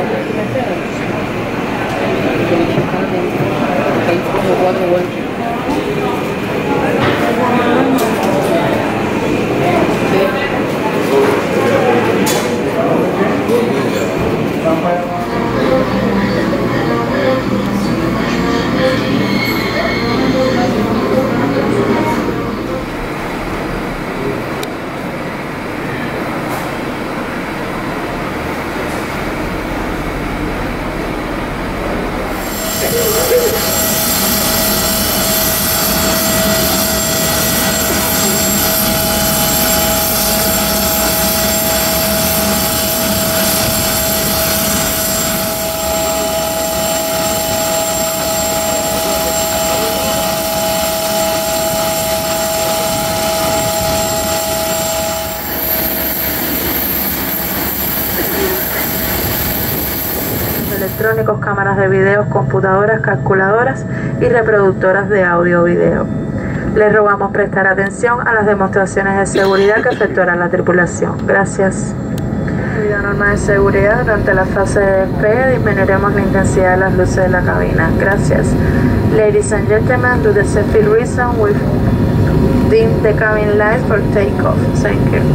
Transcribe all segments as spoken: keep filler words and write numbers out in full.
electrónicos, cámaras de video, computadoras, calculadoras y reproductoras de audio o video. Les rogamos prestar atención a las demostraciones de seguridad que efectuará la tripulación. Gracias. Debido a normas de seguridad, durante la fase de despegue disminuiremos la intensidad de las luces de la cabina. Gracias. Ladies and gentlemen, due to safety reason, we dim the cabin lights for takeoff. Thank you.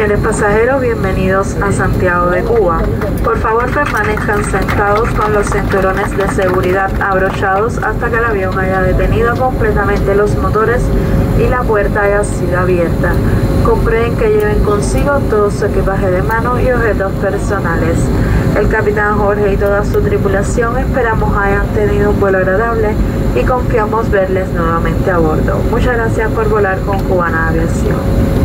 Señores pasajeros, bienvenidos a Santiago de Cuba. Por favor, permanezcan sentados con los cinturones de seguridad abrochados hasta que el avión haya detenido completamente los motores y la puerta haya sido abierta. Comprueben que lleven consigo todo su equipaje de mano y objetos personales. El capitán Jorge y toda su tripulación esperamos hayan tenido un vuelo agradable y confiamos verles nuevamente a bordo. Muchas gracias por volar con Cubana Aviación.